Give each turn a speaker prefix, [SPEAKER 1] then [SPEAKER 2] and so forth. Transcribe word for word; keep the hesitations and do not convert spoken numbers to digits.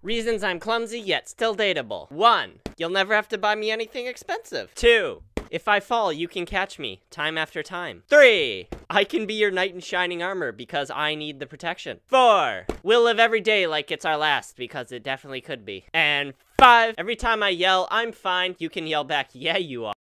[SPEAKER 1] Reasons I'm clumsy yet still dateable. One, you'll never have to buy me anything expensive. Two, if I fall, you can catch me, time after time. Three, I can be your knight in shining armor because I need the protection. Four, we'll live every day like it's our last because it definitely could be. And five, every time I yell, I'm fine, you can yell back, yeah, you are.